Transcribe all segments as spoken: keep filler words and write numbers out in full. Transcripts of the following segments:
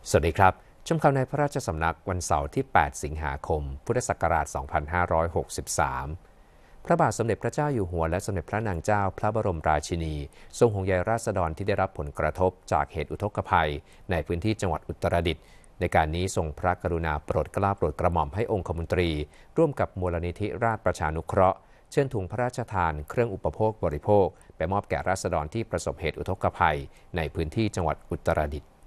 สวัสดีครับชมข่าวในพระราชสำนักวันเสาร์ที่ แปด สิงหาคม พุทธศักราช สองพันห้าร้อยหกสิบสาม พระบาทสมเด็จพระเจ้าอยู่หัวและสมเด็จพระนางเจ้าพระบรมราชินีทรงห่วงใยราษฎรที่ได้รับผลกระทบจากเหตุอุทกภัยในพื้นที่จังหวัดอุตรดิตถ์ในการนี้ทรงพระกรุณาโปรดเกล้าโปรดกระหม่อมให้องคมนตรีร่วมกับมูลนิธิราษฎร์ประชานุเคราะห์เชิญถุงพระราชทานเครื่องอุปโภคบริโภคไปมอบแก่ราษฎรที่ประสบเหตุอุทกภัยในพื้นที่จังหวัดอุตรดิตถ์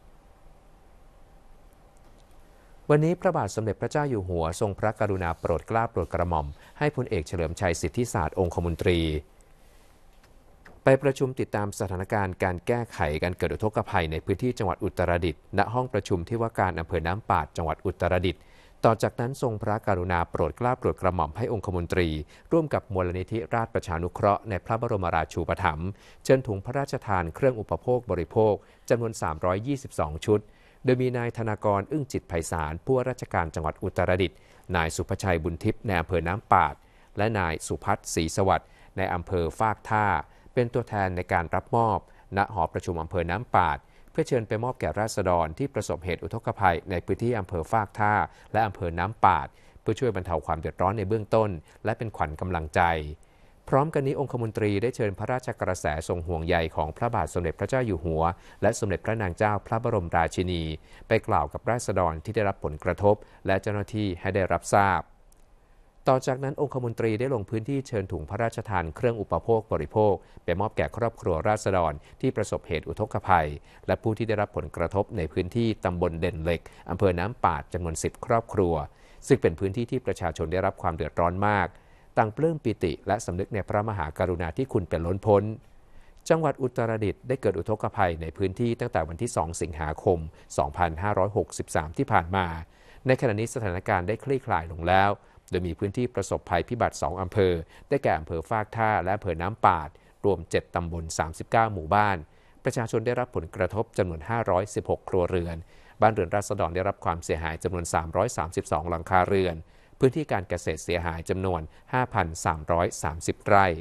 วันนี้พระบาทสมเด็จพระเจ้าอยู่หัวทรงพระกรุณาโปรดเกล้าโปรดกระหม่อมให้พลเอกเฉลิมชัยสิทธิศาสตร์องคมนตรีไปประชุมติดตามสถานการณ์การแก้ไขการเกิดอุทกภัยในพื้นที่จังหวัดอุตรดิตถ์ณห้องประชุมที่ว่าการอำเภอน้ำปาดจังหวัดอุตรดิตถ์ต่อจากนั้นทรงพระกรุณาโปรดเกล้าโปรดกระหม่อมให้องคมนตรีร่วมกับมูลนิธิราษฎร์ประชานุเคราะห์ในพระบรมราชูปถัมภ์เชิญถุงพระราชทานเครื่องอุปโภคบริโภคจำนวนสามร้อยยี่สิบสองชุดโดยมีนายธนากรอึ้งจิตไพศาลผู้ว่าราชการจังหวัดอุตรดิตถ์นายสุภชัยบุญทิพย์ในอำเภอน้ำปาดและนายสุพัฒน์ศรีสวัสดิ์ในอำเภอฟากท่าเป็นตัวแทนในการรับมอบณหอประชุมอำเภอน้ำปาดเพื่อเชิญไปมอบแก่ราษฎรที่ประสบเหตุอุทกภัยในพื้นที่อำเภอฟากท่าและอำเภอน้ำปาดเพื่อช่วยบรรเทาความเดือดร้อนในเบื้องต้นและเป็นขวัญกำลังใจพร้อมกันนี้องคมนตรีได้เชิญพระราชกระแสทรงห่วงใยของพระบาทสมเด็จพระเจ้าอยู่หัวและสมเด็จพระนางเจ้าพระบรมราชินีไปกล่าวกับราษฎรที่ได้รับผลกระทบและเจ้าหน้าที่ให้ได้รับทราบต่อจากนั้นองคมนตรีได้ลงพื้นที่เชิญถุงพระราชทานเครื่องอุปโภคบริโภคไปมอบแก่ครอบครัวราษฎรที่ประสบเหตุอุทกภัยและผู้ที่ได้รับผลกระทบในพื้นที่ตำบลเด่นเหล็กอำเภอน้ำปาดจำนวนสิบครอบครัวซึ่งเป็นพื้นที่ที่ประชาชนได้รับความเดือดร้อนมากต่างปลื้มปิติและสำนึกในพระมหากรุณาธิคุณเป็นล้นพ้นจังหวัดอุตรดิตถ์ได้เกิดอุทกภัยในพื้นที่ตั้งแต่วันที่สองสิงหาคมสองพันห้าร้อยหกสิบสามที่ผ่านมาในขณะนี้สถานการณ์ได้คลี่คลายลงแล้วโดยมีพื้นที่ประสบภัยพิบัติสองอำเภอได้แก่อำเภอฟากท่าและอำเภอน้ำปาดรวมเจ็ดตำบลสามสิบเก้าหมู่บ้านประชาชนได้รับผลกระทบจำนวนห้าร้อยสิบหกครัวเรือนบ้านเรือนราษฎรได้รับความเสียหายจำนวนสามร้อยสามสิบสองหลังคาเรือนพื้นที่การเกษตรเสียหายจำนวน ห้าพันสามร้อยสามสิบ ไร่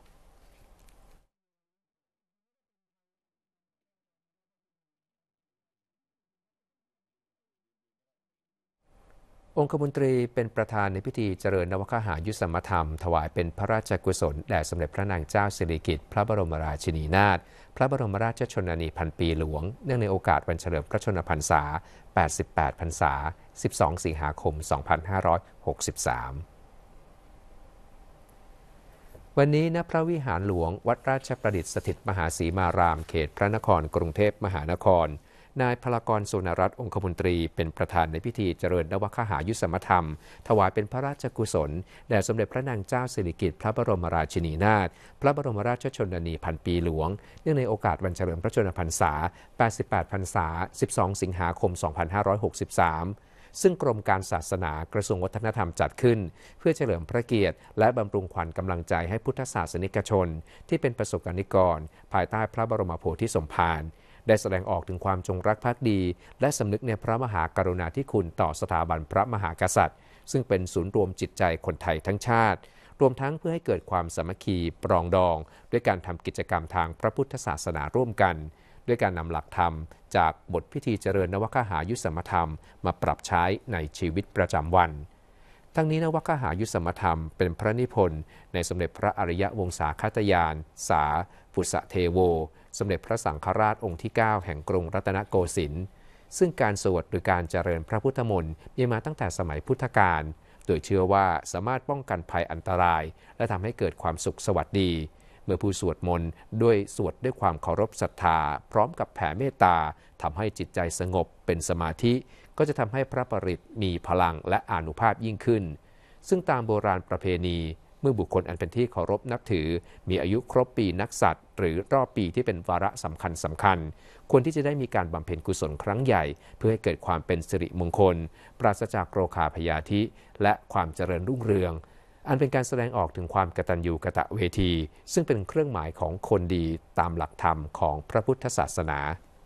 องคมนตรีเป็นประธานในพิธีเจริญนวคหายุสมธรรมถวายเป็นพระราชกุศลแด่สมเด็จพระนางเจ้าสิริกิติ์พระบรมราชินีนาถพระบรมราชชนนีพันปีหลวงเนื่องในโอกาสวันเฉลิมพระชนมพรรษาแปดสิบแปดพรรษาสิบสองสิงหาคมสองพันห้าร้อยหกสิบสามวันนี้ณพระวิหารหลวงวัดราชประดิษฐ์สถิตมหาศรีมารามเขตพระนครกรุงเทพมหานครนายพลากรสุนรัตน์องคมนตรีเป็นประธานในพิธีเจริญนวคหายุสมธรรมถวายเป็นพระราชกุศลแด่สมเด็จพระนางเจ้าสิริกิติ์พระบรมราชินีนาถพระบรมราชชนนีพันปีหลวงเนื่องในโอกาสวันเฉลิมพระชนมพรรษาแปดสิบแปดพรรษาสิบสองสิงหาคมสองพันห้าร้อยหกสิบสามซึ่งกรมการศาสนากระทรวงวัฒนธรรมจัดขึ้นเพื่อเฉลิมพระเกียรติและบำรุงขวัญกำลังใจให้พุทธศาสนิกชนที่เป็นประสบกรณิกรภายใต้พระบรมโพธิสมภารได้แสดงออกถึงความจงรักภักดีและสำนึกในพระมหากรุณาธิคุณต่อสถาบันพระมหากษัตริย์ซึ่งเป็นศูนย์รวมจิตใจคนไทยทั้งชาติรวมทั้งเพื่อให้เกิดความสามัคคีปรองดองด้วยการทำกิจกรรมทางพระพุทธศาสนาร่วมกันด้วยการนำหลักธรรมจากบทพิธีเจริญนวคหายุสมธรรมมาปรับใช้ในชีวิตประจำวันทั้งนี้นวคหายุสมธรรมเป็นพระนิพนธ์ในสมเด็จพระอริยวงศาคตยานสาปุษเทโวสมเด็จพระสังฆราชองค์ที่เก้าแห่งกรุงรัตนโกสินทร์ซึ่งการสวดหรือการเจริญพระพุทธมนต์มีมาตั้งแต่สมัยพุทธกาลโดยเชื่อว่าสามารถป้องกันภัยอันตรายและทำให้เกิดความสุขสวัสดีเมื่อผู้สวดมนต์ด้วยสวดด้วยความเคารพศรัทธาพร้อมกับแผ่เมตตาทำให้จิตใจสงบเป็นสมาธิก็จะทำให้พระปริตรมีพลังและอานุภาพยิ่งขึ้นซึ่งตามโบราณประเพณีเมื่อบุคคลอันเป็นที่เคารพนับถือมีอายุครบปีนักษัตริย์หรือรอบปีที่เป็นวาระสำคัญสำคัญควรที่จะได้มีการบำเพ็ญกุศลครั้งใหญ่เพื่อให้เกิดความเป็นสิริมงคลปราศจากโรคาพยาธิและความเจริญรุ่งเรืองอันเป็นการแสดงออกถึงความกตัญญูกตเวทีซึ่งเป็นเครื่องหมายของคนดีตามหลักธรรมของพระพุทธศาสนา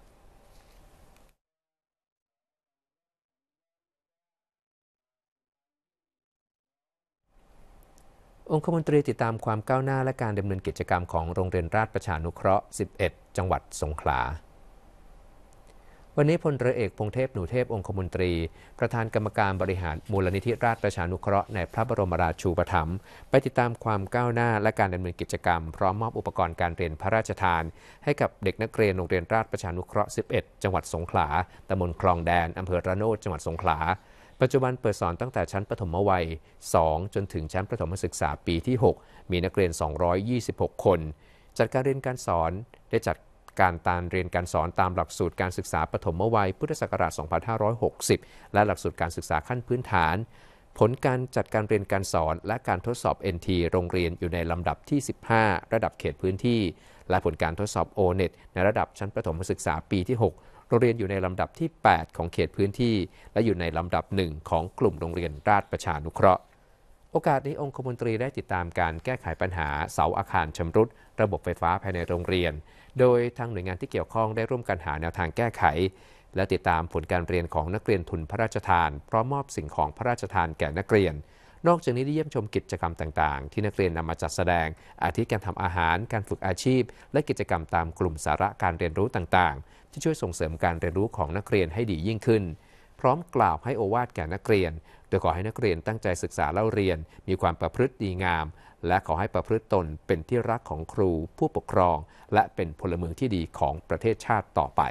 องคมนตรีติดตามความก้าวหน้าและการดำเนินกิจกรรมของโรงเรียนราษฎร์ประชานุเคราะห์สิบเอ็ดจังหวัดสงขลาวันนี้พลเรือเอกพงเทพหนูเทพองคมนตรีประธานกรรมการบริหารมูลนิธิราชประชานุเคราะห์ในพระบรมราชูปถัมภ์ไปติดตามความก้าวหน้าและการดำเนินกิจกรรมพร้อมมอบอุปกรณ์การเรียนพระราชทานให้กับเด็กนักเรียนโรงเรียนราชประชานุเคราะห์สิบเอ็ดจังหวัดสงขลาตำบลคลองแดนอำเภอระโนดจังหวัดสงขลาปัจจุบันเปิดสอนตั้งแต่ชั้นประถมวัยสองจนถึงชั้นประถมศึกษาปีที่หกมีนักเรียนสองร้อยยี่สิบหกคนจัดการเรียนการสอนได้จัดการการเรียนการสอนตามหลักสูตรการศึกษาปฐมวัยพุทธศักราช สองพันห้าร้อยหกสิบ และหลักสูตรการศึกษาขั้นพื้นฐานผลการจัดการเรียนการสอนและการทดสอบ เอ็น ที โรงเรียนอยู่ในลำดับที่ สิบห้า ระดับเขตพื้นที่และผลการทดสอบ โอ เน็ต ในระดับชั้นประถมศึกษาปีที่ หก โรงเรียนอยู่ในลำดับที่ แปด ของเขตพื้นที่และอยู่ในลำดับหนึ่งของกลุ่มโรงเรียนราชประชานุเคราะห์โอกาสนี้องคมนตรีได้ติดตามการแก้ไขปัญหาเสาอาคารชำรุดระบบไฟฟ้าภายในโรงเรียนโดยทางหน่วยงานที่เกี่ยวข้องได้ร่วมกันหาแนวทางแก้ไขและติดตามผลการเรียนของนักเรียนทุนพระราชทานพร้อมมอบสิ่งของพระราชทานแก่นักเรียนนอกจากนี้ได้เยี่ยมชมกิจกรรมต่างๆที่นักเรียนนำมาจัดแสดงอาทิการทำอาหารการฝึกอาชีพและกิจกรรมตามกลุ่มสาระการเรียนรู้ต่างๆที่ช่วยส่งเสริมการเรียนรู้ของนักเรียนให้ดียิ่งขึ้นพร้อมกล่าวให้โอวาทแก่นักเรียนโดยขอให้นักเรียนตั้งใจศึกษาเล่าเรียนมีความประพฤติดีงามและขอให้ประพฤติตนเป็นที่รักของครูผู้ปกครองและเป็นพลเมืองที่ดีของประเทศชาติต่อไป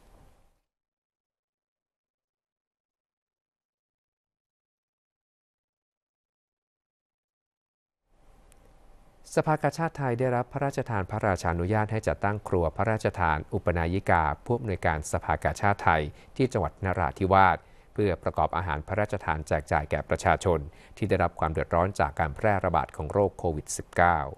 สภากาชาดไทยได้รับพระราชทานพระราชานุญาตให้จัดตั้งครัวพระราชทานอุปนายิกาผู้อำนวยการสภากาชาดไทยที่จังหวัดนราธิวาสเพื่อประกอบอาหารพระราชทานแจกจ่ายแก่ประชาชนที่ได้รับความเดือดร้อนจากการแพร่ระบาดของโรคโควิด สิบเก้า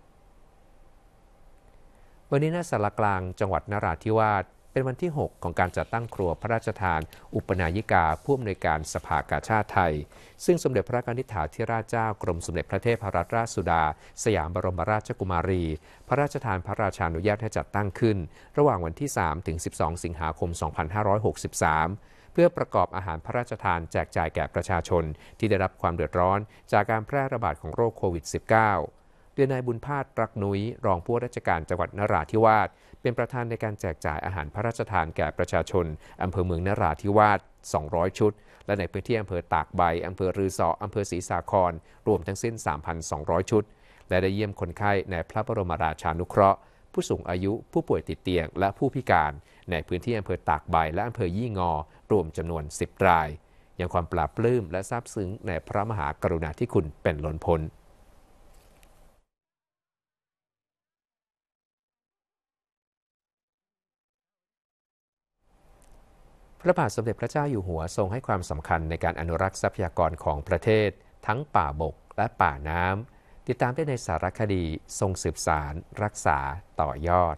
วันนี้ณศาลากลางจังหวัดนราธิวาสเป็นวันที่หกของการจัดตั้งครัวพระราชทานอุปนายิกาผู้อำนวยการสภากาชาดไทยซึ่งสมเด็จพระนิธิถาธิราชเจ้ากรมสมเด็จพระเทพรัตนราชสุดาสยามบรมราชกุมารีพระราชทานพระราชานุญาตให้จัดตั้งขึ้นระหว่างวันที่ สามถึงสิบสอง สิงหาคม สองพันห้าร้อยหกสิบสามเพื่อประกอบอาหารพระราชทานแจกจ่ายแก่ประชาชนที่ได้รับความเดือดร้อนจากการแพร่ระบาดของโรคโควิด สิบเก้า โดยนายบุญพาสรักนุ้ยรองผู้ว่าราชการจังหวัดนราธิวาสเป็นประธานในการแจกจ่ายอาหารพระราชทานแก่ประชาชนอำเภอเมืองนราธิวาสสองร้อยชุดและในพื้นที่อำเภอตากใบอำเภอรือสออำเภอศรีสาครรวมทั้งสิ้น สามพันสองร้อย ชุดและได้เยี่ยมคนไข้ในพระบรมราชานุเคราะห์ผู้สูงอายุผู้ป่วยติดเตียงและผู้พิการในพื้นที่อำเภอตากใบและอำเภอยี่งอรวมจำนวนสิบรายยังความปลาบปลื้มและซาบซึ้งในพระมหากรุณาธิคุณเป็นล้นพ้นพระบาทสมเด็จพระเจ้าอยู่หัวทรงให้ความสำคัญในการอนุรักษ์ทรัพยากรของประเทศทั้งป่าบกและป่าน้ำติดตามได้ในสารคดีทรงสืบสานรักษาต่อยอด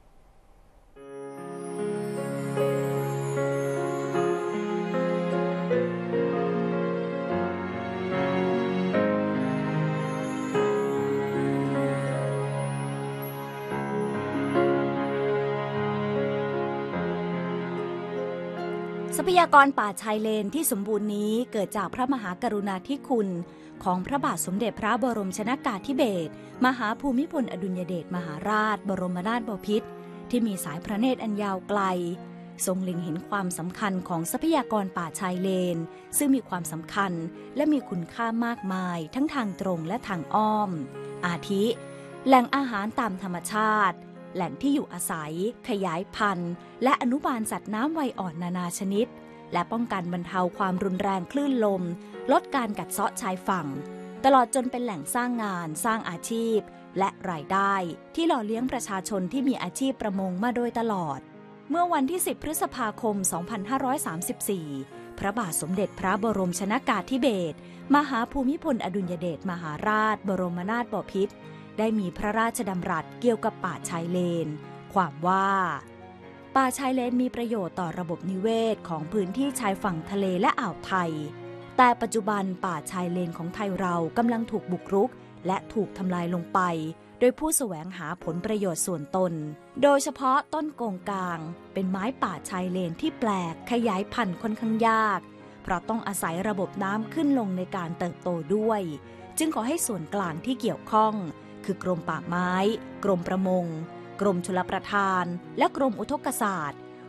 ทรัพยากรป่าชายเลนที่สมบูรณ์นี้เกิดจากพระมหากรุณาธิคุณของพระบาทสมเด็จพระบรมชนกาธิเบศรมหาภูมิพลอดุลยเดชมหาราชบรมนาถบพิตรที่มีสายพระเนตรอันยาวไกลทรงเล็งเห็นความสำคัญของทรัพยากรป่าชายเลนซึ่งมีความสำคัญและมีคุณค่ามากมายทั้งทางตรงและทางอ้อมอาทิแหล่งอาหารตามธรรมชาติแหล่งที่อยู่อาศัยขยายพันธุ์และอนุบาลสัตว์น้ำวัยอ่อนนานาชนิดและป้องกันบรรเทาความรุนแรงคลื่นลมลดการกัดเซาะชายฝั่งตลอดจนเป็นแหล่งสร้างงานสร้างอาชีพและรายได้ที่หล่อเลี้ยงประชาชนที่มีอาชีพประมงมาโดยตลอดเมื่อวันที่สิบพฤษภาคมสองพันห้าร้อยสามสิบสี่พระบาทสมเด็จพระบรมชนกาธิเบศรมหาภูมิพลอดุลยเดชมหาราชบรมนาถบพิตรได้มีพระราชดำรัสเกี่ยวกับป่าชายเลนความว่าป่าชายเลนมีประโยชน์ต่อระบบนิเวศของพื้นที่ชายฝั่งทะเลและอ่าวไทยแต่ปัจจุบันป่าชายเลนของไทยเรากำลังถูกบุกรุกและถูกทำลายลงไปโดยผู้แสวงหาผลประโยชน์ส่วนตนโดยเฉพาะต้นโกงกางเป็นไม้ป่าชายเลนที่แปลกขยายพันธุ์ค่อนข้างยากเพราะต้องอาศัยระบบน้ำขึ้นลงในการเติบโตด้วยจึงขอให้ส่วนกลางที่เกี่ยวข้องคือกรมป่าไม้กรมประมงกรมชลประทานและกรมอุทกศาสตร์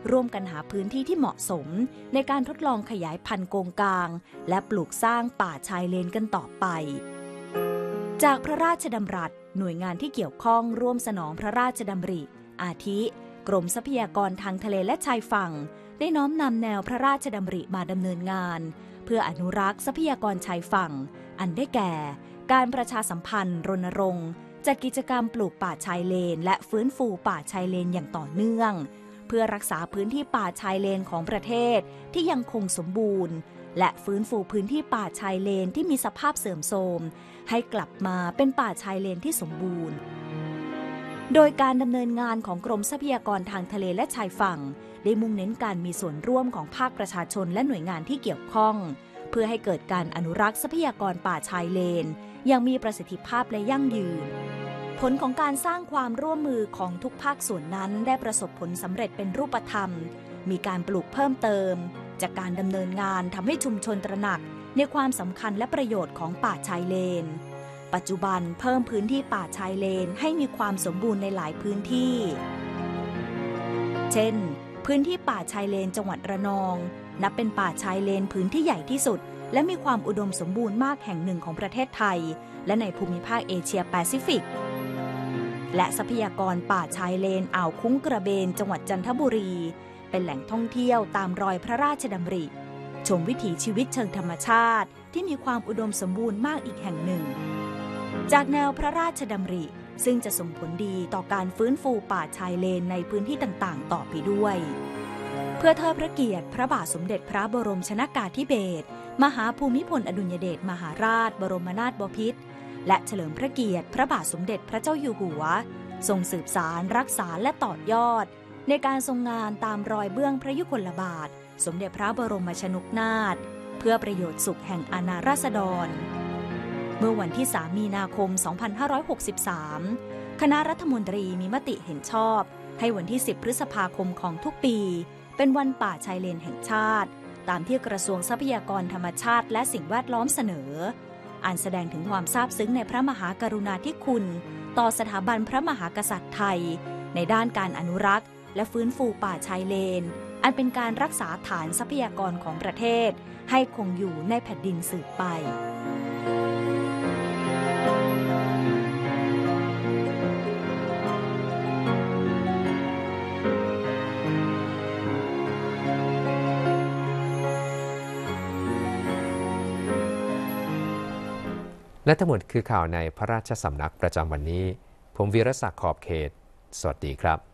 ร่วมกันหาพื้นที่ที่เหมาะสมในการทดลองขยายพันธุ์โกงกางและปลูกสร้างป่าชายเลนกันต่อไปจากพระราชดำรัสหน่วยงานที่เกี่ยวข้องร่วมสนองพระราชดำริอาทิกรมทรัพยากรทางทะเลและชายฝั่งได้น้อมนำแนวพระราชดำริมาดำเนินงานเพื่ออนุรักษ์ทรัพยากรชายฝั่งอันได้แก่การประชาสัมพันธ์รณรงค์จัดกิจกรรมปลูกป่าชายเลนและฟื้นฟูป่าชายเลนอย่างต่อเนื่องเพื่อรักษาพื้นที่ป่าชายเลนของประเทศที่ยังคงสมบูรณ์และฟื้นฟูพื้นที่ป่าชายเลนที่มีสภาพเสื่อมโทรมให้กลับมาเป็นป่าชายเลนที่สมบูรณ์โดยการดำเนินงานของกรมทรัพยากรทางทะเลและชายฝั่งได้มุ่งเน้นการมีส่วนร่วมของภาคประชาชนและหน่วยงานที่เกี่ยวข้องเพื่อให้เกิดการอนุรักษ์ทรัพยากรป่าชายเลนอย่างมีประสิทธิภาพและยั่งยืนผลของการสร้างความร่วมมือของทุกภาคส่วนนั้นได้ประสบผลสำเร็จเป็นรูปธรรมมีการปลูกเพิ่มเติมจากการดำเนินงานทำให้ชุมชนตระหนักในความสำคัญและประโยชน์ของป่าชายเลนปัจจุบันเพิ่มพื้นที่ป่าชายเลนให้มีความสมบูรณ์ในหลายพื้นที่เช่นพื้นที่ป่าชายเลนจังหวัดระนองนับเป็นป่าชายเลนพื้นที่ใหญ่ที่สุดและมีความอุดมสมบูรณ์มากแห่งหนึ่งของประเทศไทยและในภูมิภาคเอเชียแปซิฟิกและทรัพยากรป่าชายเลนอ่าวคุ้งกระเบนจังหวัดจันทบุรีเป็นแหล่งท่องเที่ยวตามรอยพระราชดำริชมวิถีชีวิตเชิงธรรมชาติที่มีความอุดมสมบูรณ์มากอีกแห่งหนึ่งจากแนวพระราชดำริซึ่งจะส่งผลดีต่อการฟื้นฟูป่าชายเลนในพื้นที่ต่างๆต่อไปด้วยเพื่อเทิดพระเกียรติพระบาทสมเด็จพระบรมชนกาธิเบศรมหาภูมิพลอดุลยเดชมหาราชบรมนาถบพิตรและเฉลิมพระเกียรติพระบาทสมเด็จพระเจ้าอยู่หัวทรงสืบสารรักษาและต่อยอดในการทรงงานตามรอยเบื้องพระยุคลบาทสมเด็จพระบรมชนกนาถเพื่อประโยชน์สุขแห่งอาณาราษฎรเมื่อวันที่สามมีนาคมสองพันห้าร้อยหกสิบสามคณะรัฐมนตรีมีมติเห็นชอบให้วันที่สิบพฤษภาคมของทุกปีเป็นวันป่าชายเลนแห่งชาติตามที่กระทรวงทรัพยากรธรรมชาติและสิ่งแวดล้อมเสนออันแสดงถึงความซาบซึ้งในพระมหากรุณาธิคุณต่อสถาบันพระมหากษัตริย์ไทยในด้านการอนุรักษ์และฟื้นฟูป่าชายเลนอันเป็นการรักษาฐานทรัพยากรของประเทศให้คงอยู่ในแผ่นดินสืบไปและทั้งหมดคือข่าวในพระราชสำนักประจำวันนี้ผมวีรศักดิ์ขอบเขตสวัสดีครับ